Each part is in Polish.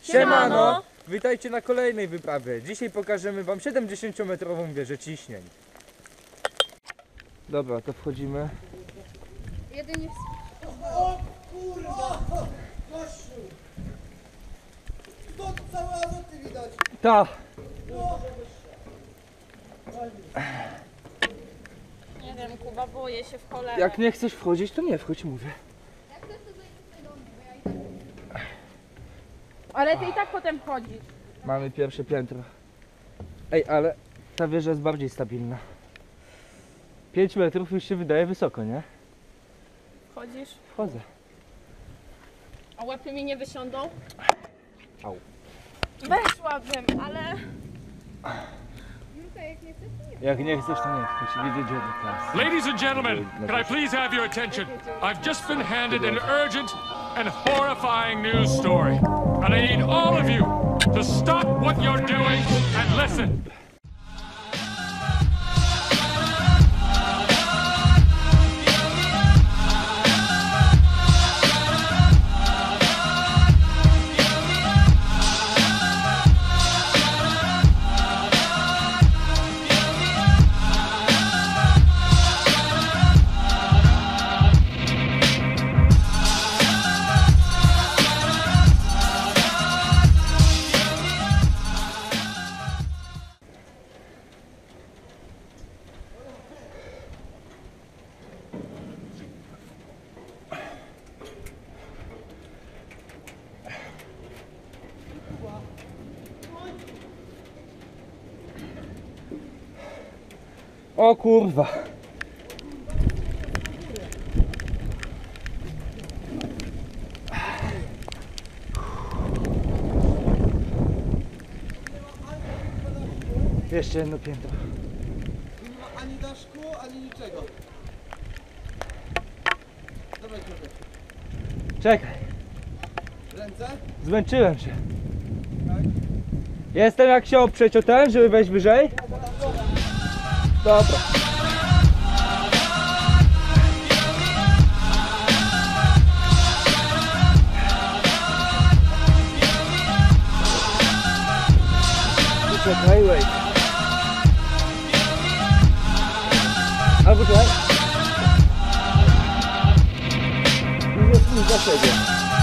Siemano! Witajcie na kolejnej wyprawie. Dzisiaj pokażemy wam 70-metrową wieżę ciśnień. Dobra, to wchodzimy. Jedynie O kurwa! Gościu! To całe azoty widać! Ta! nie wiem, Kuba, boję się w cholerę. Jak nie chcesz wchodzić, to nie wchodź, mówię. Ale ty i tak potem chodzisz. Mamy pierwsze piętro. Ej, ale ta wieża jest bardziej stabilna. 5 metrów już się wydaje wysoko, nie? Chodzisz? Wchodzę. A łapy mi nie wysiądą? Au. Weszłabym, ale... Jak nie chcesz, to nie wchodź. Widzę dzień teraz. Ladies and gentlemen, can I please have your attention? I've just been handed an urgent and horrifying news story. And I need all of you to stop what you're doing and listen. O kurwa. Jeszcze jedno piętro. Nie ma ani daszku, ani niczego. Dawaj trochę. Czekaj, Ręce? zmęczyłem się. Tak. Jestem jak się oprzeć o ten, żeby wejść wyżej? Dobra. Czekaj, wait. Albo tutaj. Nie za siebie.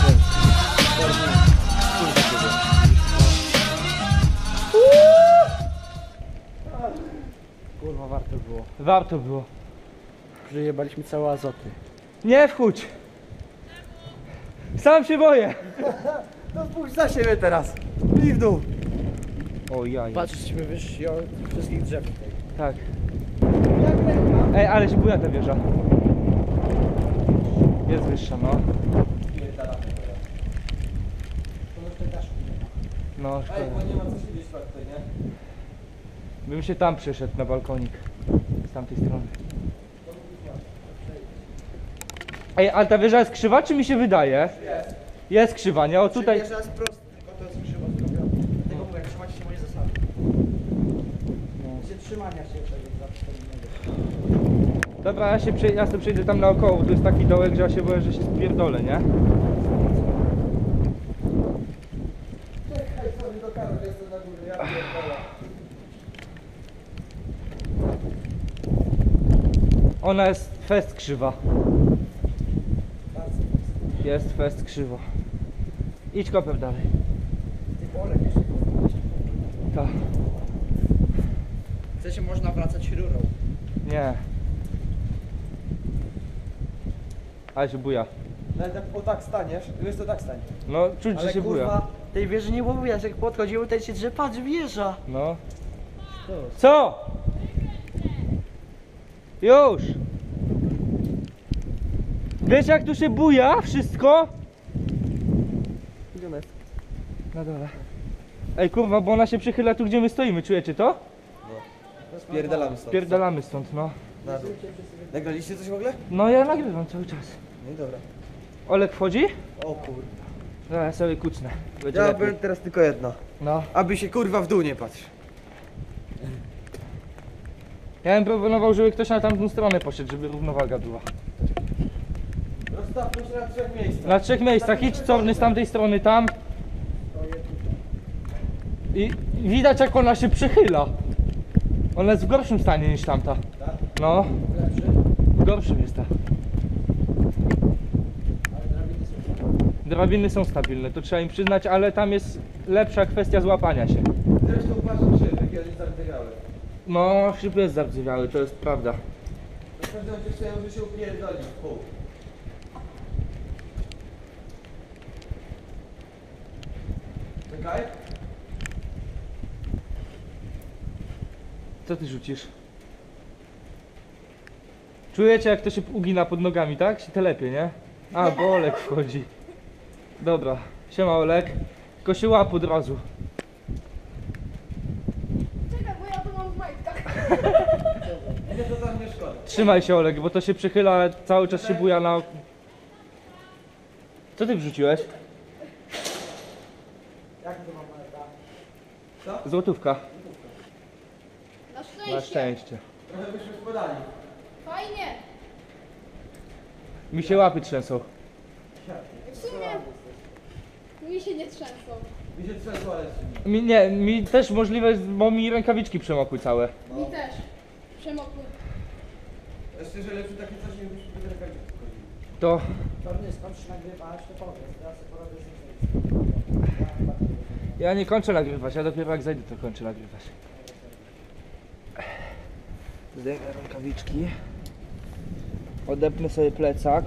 Kurwa, warto było. Warto było. Przyjebaliśmy całe azoty. Nie wchódź. Sam się boję. No spójrz za siebie teraz. I w dół. O jaj. Patrzyliśmy wyżsi od wszystkich drzew tutaj. Tak. Ej, ale się buja ta wieża. Jest wyższa, no. No, szkoda. nie ma co siedzieć tutaj, nie? Bym się tam przeszedł na balkonik. Z tamtej strony. Ej, ale ta wieża jest krzywa, czy mi się wydaje? Jest. Jest krzywa, nie? O tutaj... Wieża jest prosta, tylko to jest krzywo zrobione. Dlatego mówię, trzymać się moje zasady. Się trzymania się czegoś zawsze. Dobra, ja sobie przejdę tam naokoło, tu jest taki dołek, że ja się boję, że się spierdolę, nie? Czekaj sobie do kamer, że jestem na górze, ja pierdolę. Ona jest fest krzywa. Bardzo. Jest fest krzywo. Idź kopem dalej. Ty Olek jeszcze powrócić. Tak. W sensie można wracać rurą. Nie. Ale się buja. Nawet jak o tak staniesz, wiesz to tak stań. No, czuć, że się buja. tej wieży nie było widać, jak podchodziły, ten się drze, patrz, wieża. No. Co? Już! Wiesz jak tu się buja wszystko? Gdzie ona jest? Na dole. Ej kurwa, bo ona się przychyla tu gdzie my stoimy, czujecie to? Spierdalamy stąd. Pierdalamy stąd, no. Na dół. Nagraliście coś w ogóle? No ja nagrywam cały czas. No i dobra. Olek wchodzi? O kur... No ja sobie kucnę. Będzie Ja lepiej. bym teraz tylko jedno. No. Aby się kurwa w dół nie patrz. Ja bym proponował, żeby ktoś na tamtą stronę poszedł, żeby równowaga była. Rozstawmy się na 3 miejscach. Na 3 miejscach, idź Corny z tamtej strony tam. To jest tutaj. I widać jak ona się przychyla. Ona jest w gorszym stanie niż tamta. Tak? No, Lepszy? w gorszym jest ta. Ale drabiny są. Drabiny są stabilne, to trzeba im przyznać, ale tam jest lepsza kwestia złapania się. Zresztą patrzę szyby, kiedyś zardzewiały. No, szyb jest zardzewiały, to jest prawda. Na każdym razie chciałem, że się upierdoli w pół. Czekaj. Co ty rzucisz? Czujecie jak to się ugina pod nogami, tak? Się telepie, nie? A, bo Olek wchodzi. Dobra, siema Olek. Tylko się łap od razu. Czekaj, bo ja tu mam w majtkach. Nie, to tam nie szkoda. Trzymaj się Olek, bo to się przychyla, ale cały czas się buja na... Co ty wrzuciłeś? Jak to mam maleta? Co? Złotówka. Na szczęście. Na szczęście. Trochę byśmy spadali. Fajnie. Mi się łapy trzęsą. W sumie mi się nie trzęsą. Mi się trzęsło, ale się Mi nie, mi też możliwe, bo mi rękawiczki przemokły całe. Mi też. Przemokły. Jeszcze, że lepszy taki coś nie byśmy bez rękawiczki wchodzili. To... Pewnie skończysz nagrywać, to powiedz, teraz porobię zdjęcie. Ja nie kończę nagrywać, ja dopiero jak zajdę to kończę nagrywać. Zdejmę rękawiczki. Odepnę sobie plecak.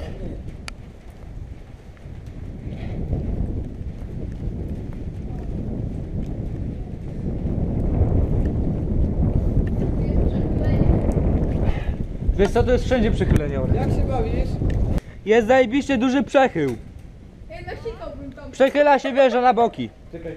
Wiesz co, to jest wszędzie przechylenie, Olek. Jak się bawisz? Jest zajebiście duży przechył. Ej, nasikałbym tam. Przechyla się wieża na boki. Czekaj.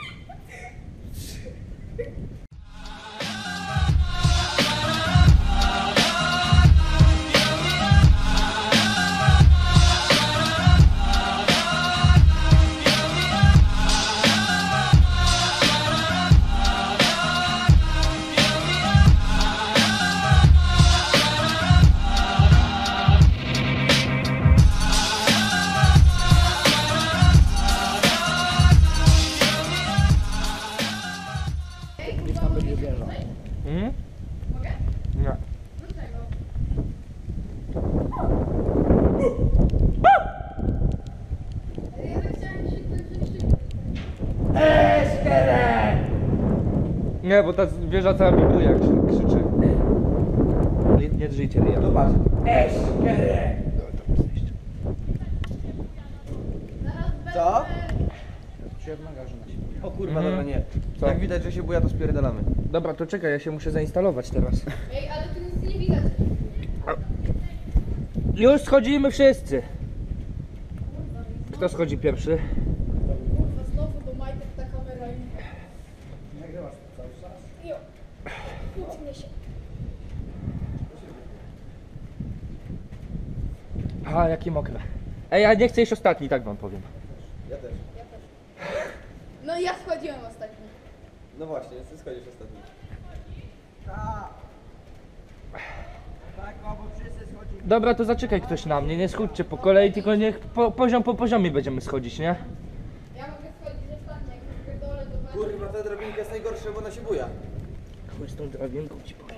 Mhm? Mogę? Nie. Dlaczego? Ale ja tak chciałem się Nie, bo ta wieża cała wibruje jak się krzyczy. Nie drżyjcie ryja. Zobacz. Co? Się w magazynie się. O kurwa, Mhm. dobra, nie. Co? Jak widać, że się buja, to spierdalamy. Dobra, to czekaj, ja się muszę zainstalować teraz. Ej, ale tu nic nie widać. Już schodzimy wszyscy. Kto schodzi pierwszy? Kurwa, znowu do majtek ta kamera i... Nagrywasz to cały czas? Jo. Utnie się. A, jakie mokre. Ej, ja nie chcę iść ostatni, tak wam powiem. Ja też. No ja schodziłem ostatnio. No właśnie, ty schodzisz ostatni. Tak, bo wszyscy schodzimy. Dobra, to zaczekaj ktoś na mnie, nie schódźcie po kolei, tylko niech poziom po poziomie będziemy schodzić, nie? Ja mogę schodzić ostatnio, jak już pierdolę do was. Kurwa, ta drabinka jest najgorsza, bo ona się buja. Chuj z tą drabinką ci powiem.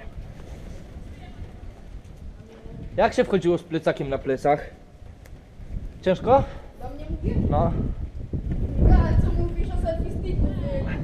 Jak się wchodziło z plecakiem na plecach? Ciężko? Do mnie mówię? No. Ale co mówisz o selfie sticku, ty?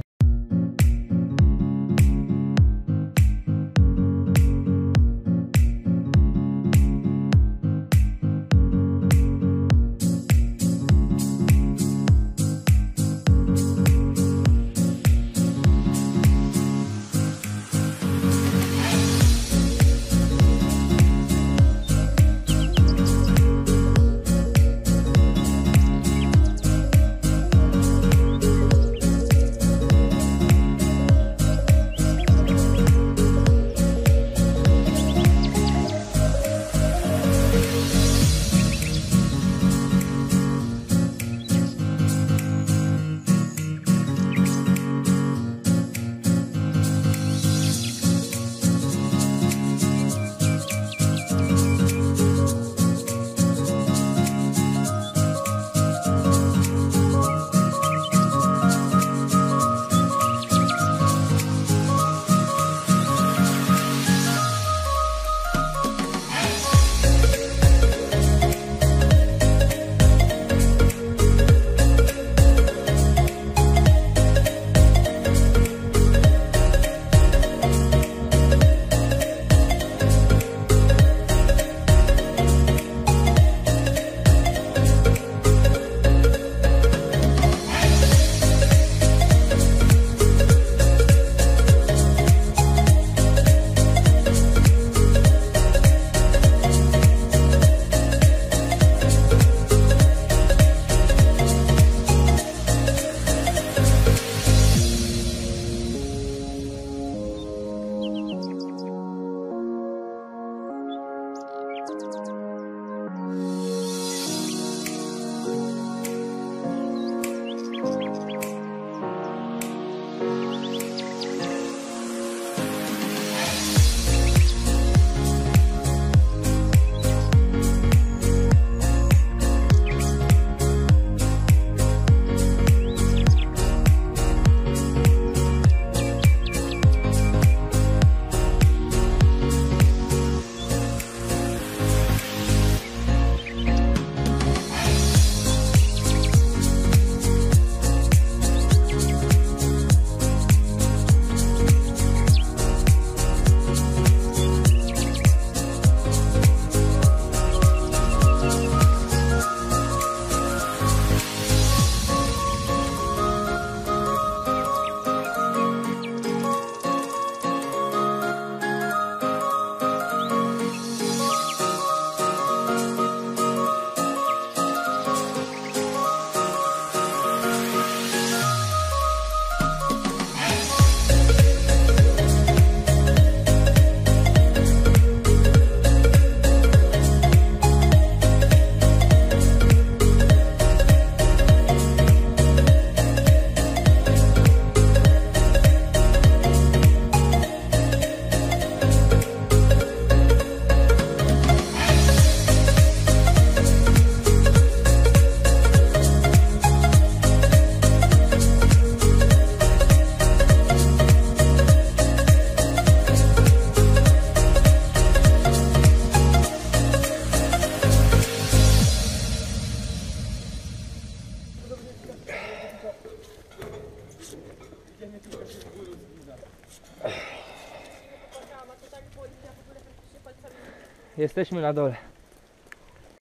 Jesteśmy na dole.